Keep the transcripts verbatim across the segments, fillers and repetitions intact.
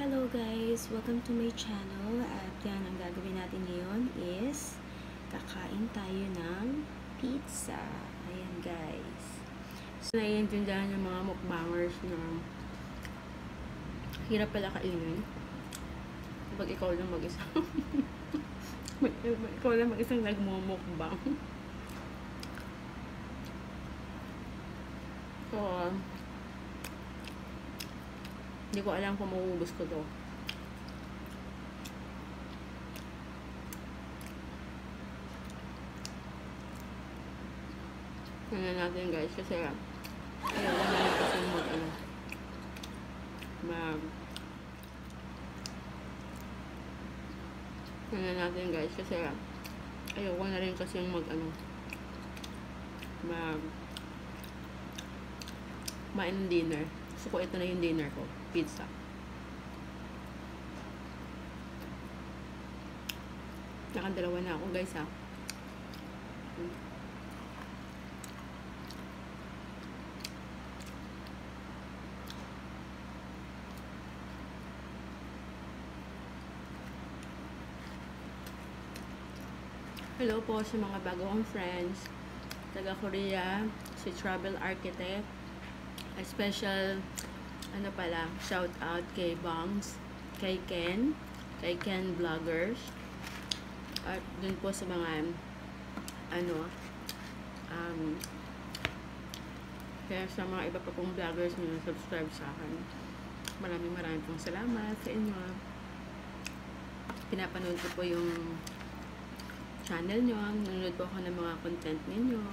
Hello guys! Welcome to my channel. At yan, ang gagawin natin ngayon is kakain tayo ng pizza. Ayan guys. So, naiintindihan yung mga mukbangers na hirap pala kainin kapag ikaw lang mag-isa. Ikaw lang mag-isang nagmumukbang. So, hindi ko alam kung mauubos ko to. Tingnan natin guys kasi ayaw ko na rin kasi mag ano mag Tingnan natin guys kasi ayaw ko na rin kasi mag ano mag main dinner. So, ito na yung dinner ko. Pizza. Nakadalawa na ako guys ha. Hello po sa mga bagong friends. Taga Korea, si Travel Architect. A special ano pala, shout out kay Bangs, kay Ken, kay Ken Vloggers, at dun po sa mga ano um, kaya sa mga iba pa pong vloggers na subscribe sa akin. Maraming maraming pong salamat sa inyo. Pinapanood ko po yung channel nyo, nanonood po ako ng mga content ninyo.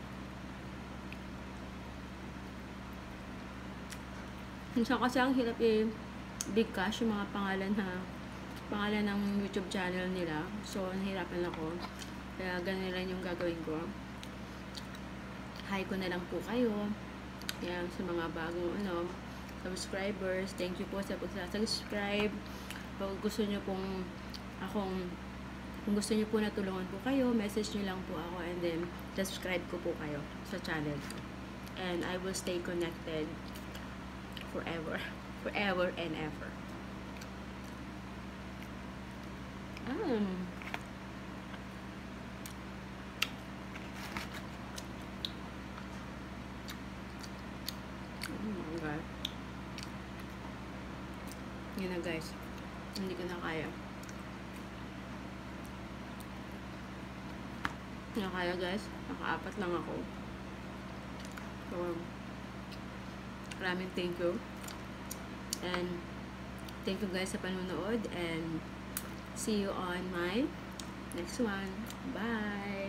Minsan kasi ang hirap i-big cash yung mga pangalan na pangalan ng YouTube channel nila. So, nahirapan ako. Kaya ganun lang yung gagawin ko. Hi ko na lang po kayo. Yan, sa mga bagong ano, subscribers. Thank you po sa pag-subscribe. Kung gusto nyo pong akong kung gusto nyo po na tulungan po kayo, message nyo lang po ako and then subscribe ko po kayo sa channel ko. And I will stay connected forever, forever and ever. Um. Oh my God. Yun na guys. Hindi ko na kaya. Hindi na kaya guys. Nakaapat lang ako. So, maraming thank you. And thank you guys sa panonood. And see you on my next one. Bye!